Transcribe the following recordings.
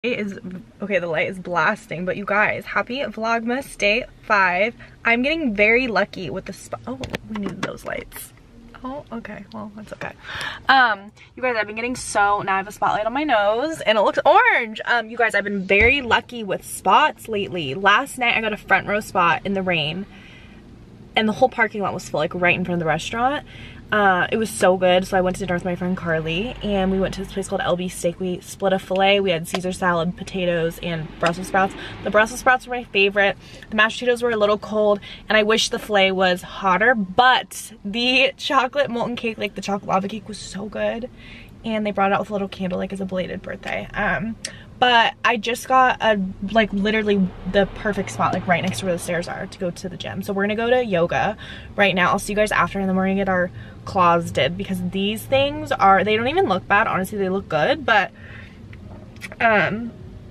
Okay, the light is blasting, but you guys, happy Vlogmas day 5. I'm getting very lucky with the spot. Oh, we need those lights. Oh, okay, well, that's okay. You guys, I've been getting now I have a spotlight on my nose and it looks orange. You guys, I've been very lucky with spots lately. Last night I got a front row spot in the rain and the whole parking lot was full, like right in front of the restaurant. It was so good. So I went to dinner with my friend Carly and we went to this place called LB Steak. We split a filet. We had Caesar salad, potatoes, and Brussels sprouts. The Brussels sprouts were my favorite. The mashed potatoes were a little cold and I wish the filet was hotter, but the chocolate molten cake, like the chocolate lava cake, was so good. And they brought it out with a little candle, like as a belated birthday. But I just got like literally the perfect spot, like right next to where the stairs are, to go to the gym. So we're gonna go to yoga right now. I'll see you guys after, and then we're gonna get our claws did, because these things they don't even look bad. Honestly, they look good, but yeah,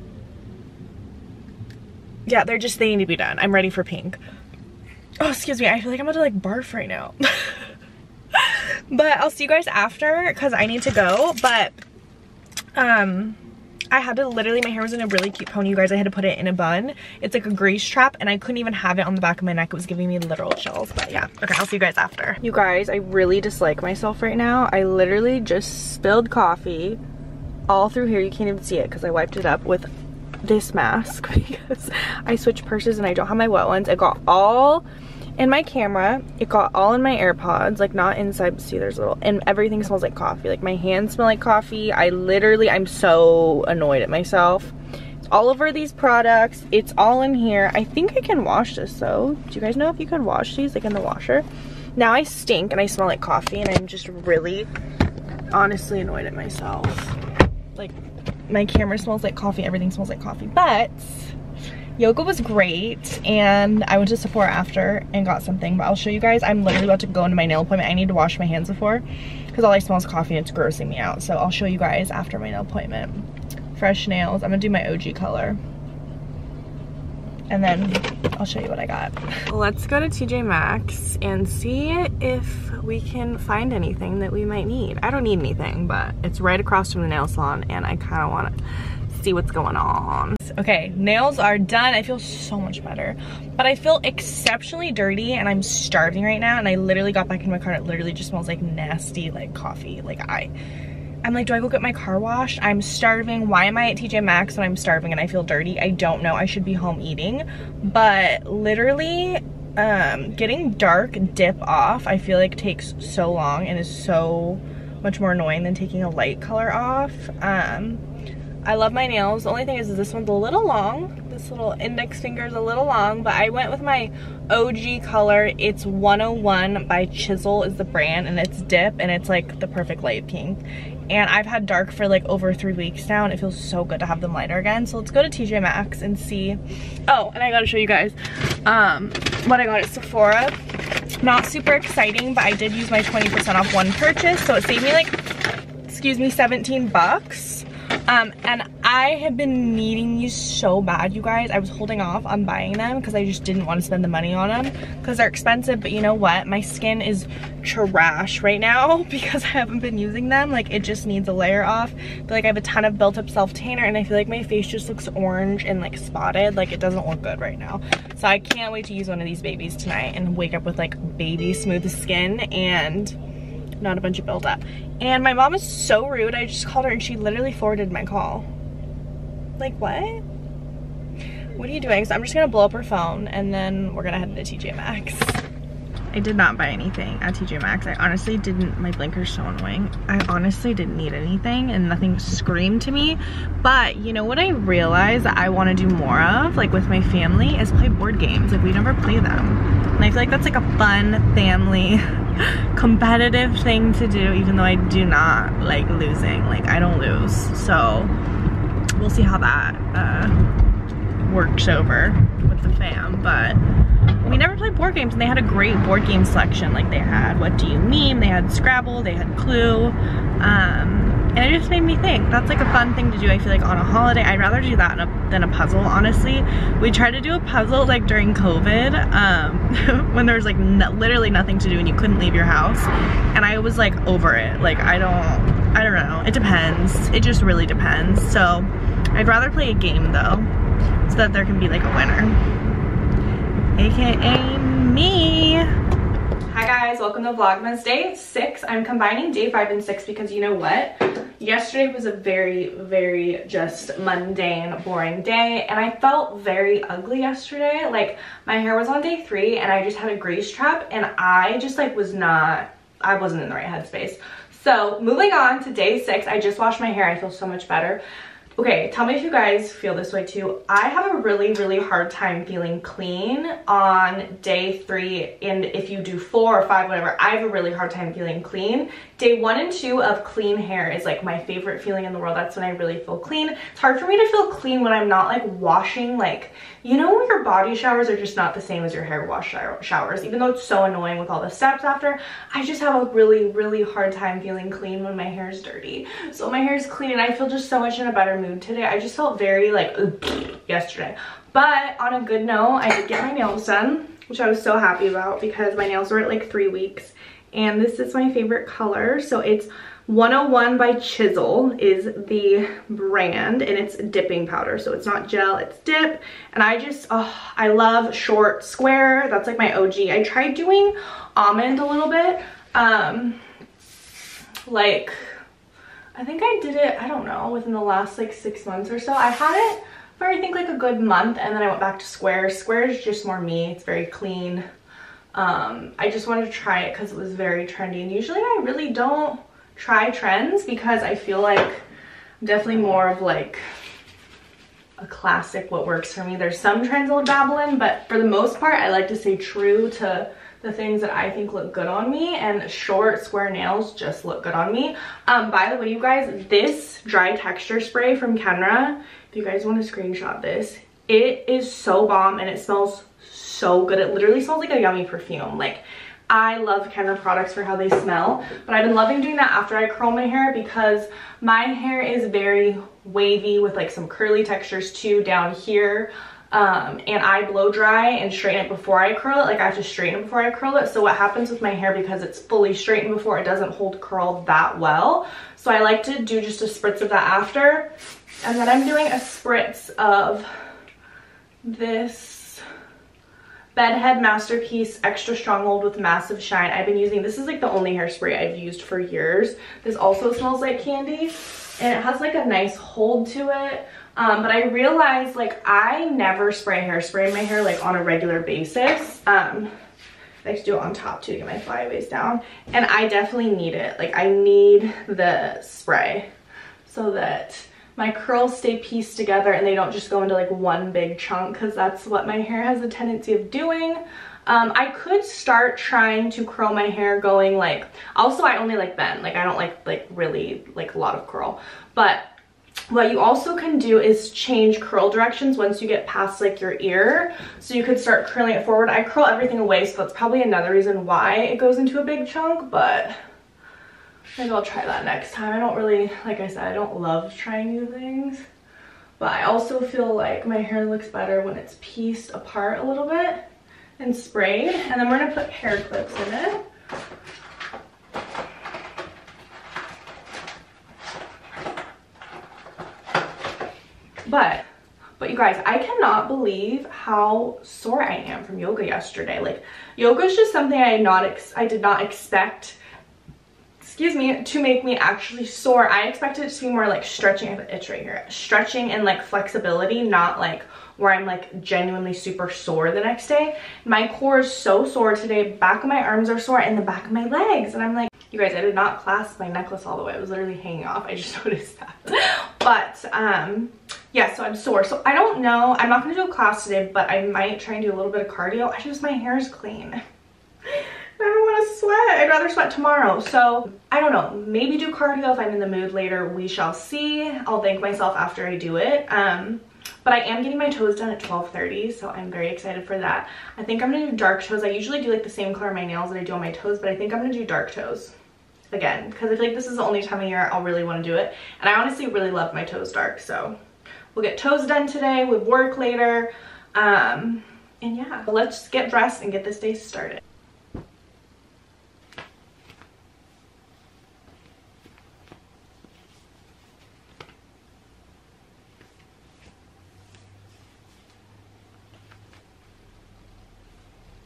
they need to be done. I'm ready for pink. Oh, excuse me, I feel like I'm about to like barf right now. But I'll see you guys after because I need to go. But I had to literally, my hair was in a really cute pony, you guys. I had to put it in a bun. It's like a grease trap and I couldn't even have it on the back of my neck. It was giving me literal chills. But yeah, okay, I'll see you guys after. You guys, I really dislike myself right now. I literally just spilled coffee all through here. You can't even see it because I wiped it up with this mask because I switched purses and I don't have my wet ones. It got all in my camera, it got all in my AirPods, like not inside, but see there's a little, and everything smells like coffee. Like my hands smell like coffee. I'm so annoyed at myself. It's all over these products. It's all in here. I think I can wash this though. Do you guys know if you can wash these like in the washer? Now I stink and I smell like coffee and I'm just really honestly annoyed at myself. Like my camera smells like coffee, everything smells like coffee, but yoga was great and I went to Sephora after and got something, but I'll show you guys. I'm literally about to go into my nail appointment. I need to wash my hands before because all I smell is coffee and it's grossing me out. So I'll show you guys after my nail appointment. Fresh nails. I'm gonna do my OG color and then I'll show you what I got. Let's go to TJ Maxx and see if we can find anything that we might need. I don't need anything, but it's right across from the nail salon and I kind of want to see what's going on. Okay, nails are done. I feel so much better, but I feel exceptionally dirty and I'm starving right now, and I literally got back in my car and it literally just smells like nasty like coffee. Like I'm like, do I go get my car washed? I'm starving. Why am I at TJ Maxx when I'm starving and I feel dirty? I don't know. I should be home eating, but literally getting dark dip off I feel like takes so long and is so much more annoying than taking a light color off. I love my nails. The only thing is this one's a little long. This little index finger is a little long, but I went with my OG color. It's 101 by Chisel is the brand, and it's dip, and it's like the perfect light pink. And I've had dark for like over 3 weeks now, and it feels so good to have them lighter again. So let's go to TJ Maxx and see. Oh, and I gotta show you guys what I got at Sephora. Not super exciting, but I did use my 20% off one purchase, so it saved me like, excuse me, 17 bucks. And I have been needing these so bad, you guys. I was holding off on buying them because I just didn't want to spend the money on them because they're expensive, but you know what? My skin is trash right now because I haven't been using them. Like, it just needs a layer off. I feel like I have a ton of built up self-tanner and I feel like my face just looks orange and like spotted. Like, it doesn't look good right now. So I can't wait to use one of these babies tonight and wake up with like baby smooth skin and not a bunch of buildup. And my mom is so rude. I just called her and she literally forwarded my call. Like, what? What are you doing? So I'm just gonna blow up her phone and then we're gonna head to TJ Maxx. I did not buy anything at TJ Maxx. I honestly didn't. My blinker's so annoying. I honestly didn't need anything and nothing screamed to me. But you know what I realized that I want to do more of, like with my family, is play board games. Like, we never play them. And I feel like that's like a fun family competitive thing to do, even though I do not like losing. Like, I don't lose. So we'll see how that works over with the fam. But we never played board games, and they had a great board game selection. Like, they had What Do You Meme, they had Scrabble, they had Clue, and it just made me think that's like a fun thing to do. I feel like on a holiday, I'd rather do that than a puzzle, honestly. We tried to do a puzzle like during COVID, when there was like literally nothing to do and you couldn't leave your house, and I was like over it. Like, I don't know, it depends. It just really depends. So I'd rather play a game though, so that there can be like a winner. AKA me. Hi guys, welcome to Vlogmas Day 6. I'm combining day 5 and 6 because you know what? Yesterday was a very just mundane, boring day, and I felt very ugly yesterday. Like, my hair was on day 3 and I just had a grease trap, and I just like I wasn't in the right headspace. So moving on to day 6, I just washed my hair. I feel so much better. Okay, tell me if you guys feel this way too. I have a really hard time feeling clean on day 3, and if you do 4 or 5, whatever, I have a really hard time feeling clean. Day 1 and 2 of clean hair is like my favorite feeling in the world. That's when I really feel clean. It's hard for me to feel clean when I'm not like washing, like, you know when your body showers are just not the same as your hair wash showers, even though it's so annoying with all the steps after. I just have a really hard time feeling clean when my hair is dirty. So my hair is clean and I feel just so much in a better mood today. I just felt very like yesterday. But on a good note, I did get my nails done, which I was so happy about because my nails were at like 3 weeks. And this is my favorite color. So it's 101 by Chisel is the brand, and it's dipping powder. So it's not gel, it's dip. And I just, I love short square. That's like my OG. I tried doing almond a little bit. Like, I think I did it, I don't know, within the last like 6 months or so. I had it for I think like a good month, and then I went back to square. Square is just more me. It's very clean. I just wanted to try it because it was very trendy, and usually I really don't try trends because I feel like I'm definitely more of like a classic what works for me. There's some trends I'll dabble in, but for the most part I like to stay true to the things that I think look good on me, and short square nails just look good on me. By the way, you guys, this dry texture spray from Kenra, if you guys want to screenshot this, it is so bomb and it smells so good. It literally smells like a yummy perfume. Like, I love Kenra products for how they smell, but I've been loving doing that after I curl my hair because my hair is very wavy with like some curly textures too down here. And I blow dry and straighten it before I curl it. Like, I have to straighten it before I curl it. So what happens with my hair, because it's fully straightened before, it doesn't hold curl that well. So I like to do just a spritz of that after. And then I'm doing a spritz of this Bedhead Masterpiece Extra Stronghold with Massive Shine. I've been using, this is like the only hairspray I've used for years. This also smells like candy, and it has like a nice hold to it. But I realized like I never spray hairspray in my hair like on a regular basis. I like to do it on top too to get my flyaways down, and I definitely need it. Like, I need the spray so that my curls stay pieced together and they don't just go into like one big chunk, because that's what my hair has a tendency of doing. I could start trying to curl my hair going like, also I only like bend, like I don't like really like a lot of curl. But what you also can do is change curl directions once you get past like your ear. So you could start curling it forward. I curl everything away, so that's probably another reason why it goes into a big chunk, but maybe I'll try that next time. I don't really, like I said, I don't love trying new things, but I also feel like my hair looks better when it's pieced apart a little bit and sprayed. And then we're gonna put hair clips in it. But you guys, I cannot believe how sore I am from yoga yesterday. Like, yoga is just something I did not expect, excuse me, to make me actually sore. I expected it to be more like stretching. I have an itch right here. Stretching and like flexibility, not like where I'm like genuinely super sore the next day. My core is so sore today. Back of my arms are sore and the back of my legs. And I'm like, you guys, I did not clasp my necklace all the way. It was literally hanging off. I just noticed that. But yeah, so I'm sore. So I don't know. I'm not going to do a class today, but I might try and do a little bit of cardio. My hair is clean. I don't want to sweat. I'd rather sweat tomorrow. So I don't know. Maybe do cardio if I'm in the mood later. We shall see. I'll thank myself after I do it. But I am getting my toes done at 12:30, so I'm very excited for that. I think I'm going to do dark toes. I usually do like the same color on my nails that I do on my toes, but I think I'm going to do dark toes again because I feel like this is the only time of year I'll really want to do it. And I honestly really love my toes dark, so we'll get toes done today with work later. And yeah, let's get dressed and get this day started.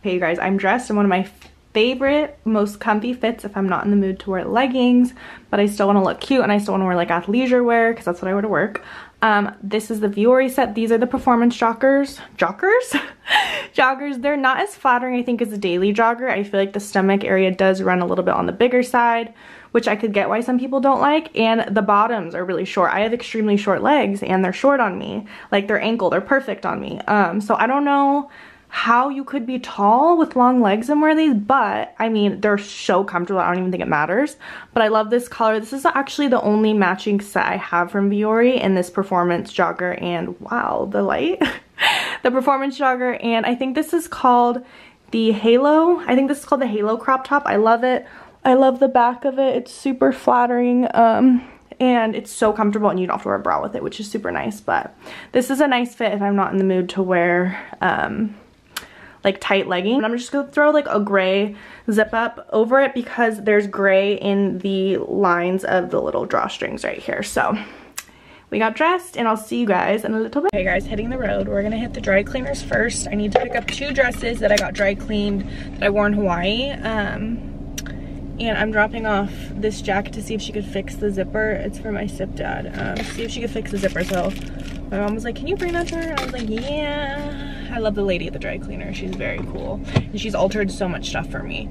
Okay, you guys, I'm dressed in one of my favorite, most comfy fits if I'm not in the mood to wear leggings, but I still want to look cute and I still want to wear like athleisure wear because that's what I wear to work. This is the Vuori set. These are the performance joggers. Joggers. They're not as flattering, I think, as a daily jogger. I feel like the stomach area does run a little bit on the bigger side, which I could get why some people don't like. And the bottoms are really short. I have extremely short legs and they're short on me. Like they're ankle, they're perfect on me. So I don't know how you could be tall with long legs and wear these, but I mean, they're so comfortable. I don't even think it matters. But I love this color. This is actually the only matching set I have from Vuori in this performance jogger, and wow, the light. The performance jogger, and I think this is called the Halo. I think this is called the Halo crop top. I love it. I love the back of it. It's super flattering. And it's so comfortable, and you don't have to wear a bra with it, which is super nice. But this is a nice fit if I'm not in the mood to wear like tight leggings. And I'm just gonna throw like a gray zip up over it because there's gray in the lines of the little drawstrings right here. So we got dressed and I'll see you guys in a little bit. Okay guys, hitting the road. We're gonna hit the dry cleaners first. I need to pick up 2 dresses that I got dry cleaned that I wore in Hawaii. And I'm dropping off this jacket to see if she could fix the zipper. It's for my stepdad. See if she could fix the zipper. So my mom was like, can you bring that to her? And I was like, yeah. I love the lady at the dry cleaner. She's very cool. And she's altered so much stuff for me.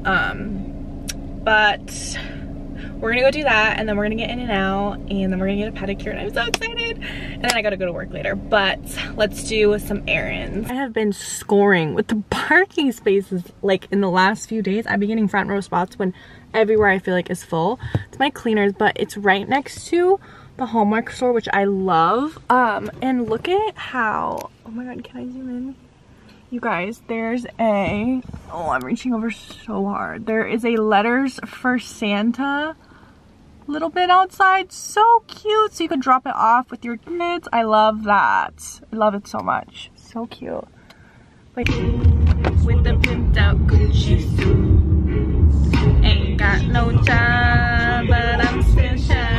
But we're gonna go do that, and then we're gonna get in and out, and then we're gonna get a pedicure, and I'm so excited. And then I gotta go to work later. But let's do some errands. I have been scoring with the parking spaces like in the last few days. I've been getting front row spots when everywhere I feel like is full. It's my cleaners, but it's right next to the Hallmark store, which I love. And look at how, oh my god, can I zoom in? You guys, there's a, oh, I'm reaching over so hard. There is a Letters for Santa little bit outside. So cute. So you could drop it off with your kids. I love that. I love it so much. So cute. Like, with the pimped out Gucci suit. Ain't got no job, but I'm still shy.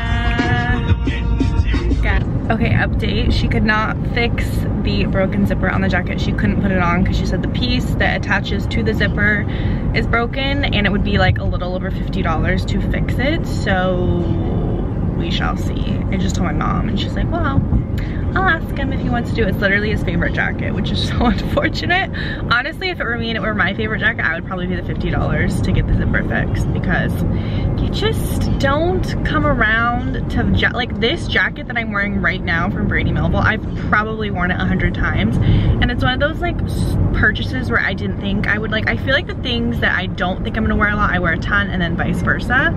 Okay, update. She could not fix the broken zipper on the jacket. She couldn't put it on because she said the piece that attaches to the zipper is broken, and it would be like a little over $50 to fix it. So we shall see. I just told my mom, and she's like, well, I'll ask him if he wants to do it. It's literally his favorite jacket, which is so unfortunate. Honestly, if it were me and it were my favorite jacket, I would probably pay the $50 to get the zipper fixed, because you just don't come around to, like this jacket that I'm wearing right now from Brady Melville, I've probably worn it 100 times. And it's one of those like purchases where I didn't think I would like, I feel like the things that I don't think I'm gonna wear a lot, I wear a ton, and then vice versa.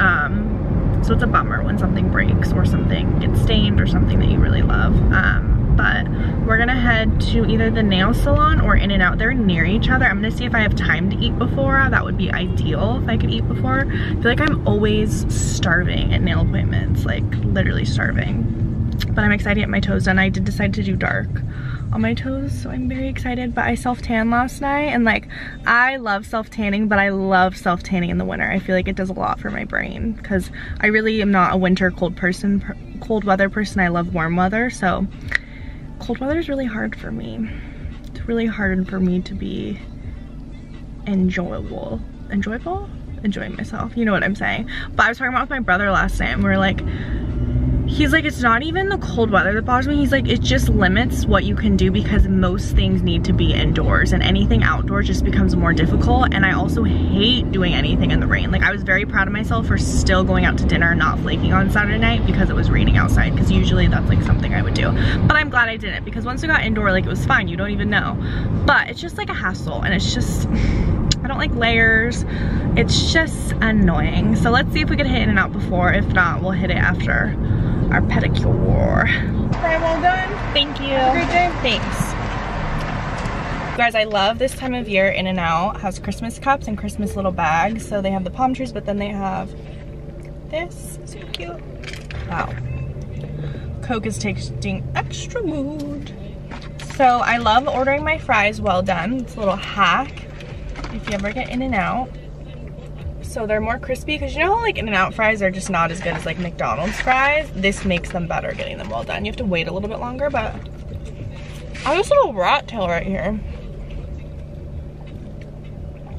So it's a bummer when something breaks or something gets stained or something that you really love. But we're gonna head to either the nail salon or In-N-Out. They're near each other. I'm gonna see if I have time to eat before. That would be ideal if I could eat before. I feel like I'm always starving at nail appointments, like literally starving. But I'm excited to get my toes done. I did decide to do dark on my toes, so I'm very excited. But I self-tanned last night, and like I love self-tanning, but I love self-tanning in the winter. I feel like it does a lot for my brain because I really am not a winter cold weather person. I love warm weather, so cold weather is really hard for me. It's really hard for me to be enjoying myself, you know what I'm saying. But I was talking about with my brother last night, and we were like, he's like, it's not even the cold weather that bothers me. He's like, it just limits what you can do because most things need to be indoors, and anything outdoors just becomes more difficult. And I also hate doing anything in the rain. Like I was very proud of myself for still going out to dinner and not flaking on Saturday night because it was raining outside, because usually that's like something I would do. But I'm glad I didn't, because once we got indoor, like it was fine. You don't even know. But it's just like a hassle, and it's just, I don't like layers. It's just annoying. So let's see if we can hit In-N-Out before. If not, we'll hit it after our pedicure. Okay, well done. Thank you. Have a great day. Thanks. You guys, I love this time of year. In-N-Out has Christmas cups and Christmas little bags. So they have the palm trees, but then they have this. So cute. Wow. Coke is tasting extra good. So I love ordering my fries well done. It's a little hack if you ever get In-N-Out. So they're more crispy, because you know how like In-N-Out fries are just not as good as like McDonald's fries? This makes them better getting them well done. You have to wait a little bit longer, but I have this little rat tail right here.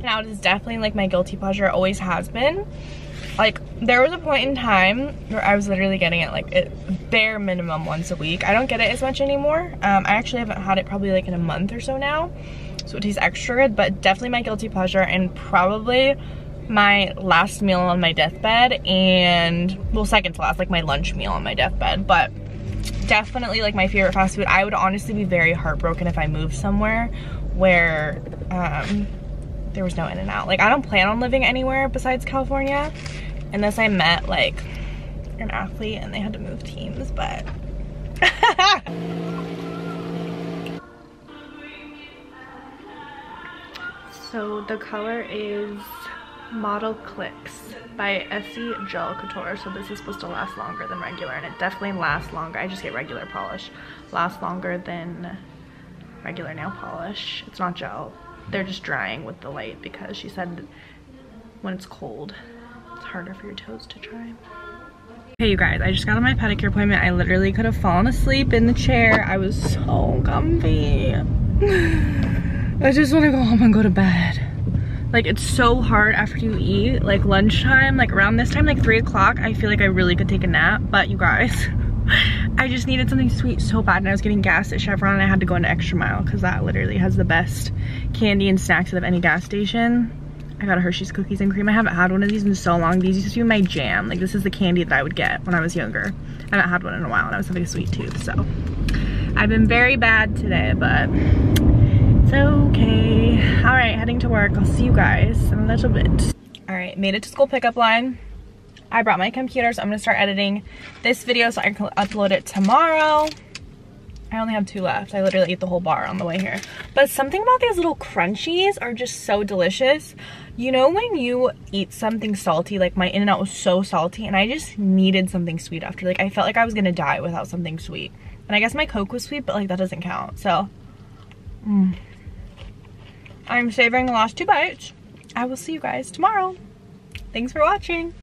Now it is definitely like my guilty pleasure, it always has been. Like there was a point in time where I was literally getting it like bare minimum once a week. I don't get it as much anymore. I actually haven't had it probably like in a month or so now, so it tastes extra good, but definitely my guilty pleasure and probably my last meal on my deathbed, and well, second to last, like my lunch meal on my deathbed, but definitely like my favorite fast food. I would honestly be very heartbroken if I moved somewhere where there was no In-N-Out. Like I don't plan on living anywhere besides California unless I met like an athlete and they had to move teams, but so the color is Model Clicks by Essie Gel Couture. So this is supposed to last longer than regular, and it definitely lasts longer. I just get regular polish. Lasts longer than regular nail polish. It's not gel. They're just drying with the light because she said when it's cold, it's harder for your toes to dry. Hey you guys, I just got on my pedicure appointment. I literally could have fallen asleep in the chair. I was so comfy. I just want to go home and go to bed. Like it's so hard after you eat, like lunchtime, like around this time, like 3 o'clock, I feel like I really could take a nap, but you guys, I just needed something sweet so bad, and I was getting gas at Chevron and I had to go into Extra Mile because that literally has the best candy and snacks out of any gas station. I got a Hershey's Cookies and Cream. I haven't had one of these in so long. These used to be my jam. Like this is the candy that I would get when I was younger. I haven't had one in a while and I was having a sweet tooth, so I've been very bad today, but it's okay. All right, heading to work. I'll see you guys in a little bit. All right, made it to school pickup line. I brought my computer, so I'm gonna start editing this video so I can upload it tomorrow. I only have 2 left. I literally ate the whole bar on the way here. But something about these little crunchies are just so delicious. You know when you eat something salty, like my In-N-Out was so salty and I just needed something sweet after. Like I felt like I was gonna die without something sweet. And I guess my Coke was sweet, but like that doesn't count, so. I'm savoring the last 2 bites. I will see you guys tomorrow. Thanks for watching.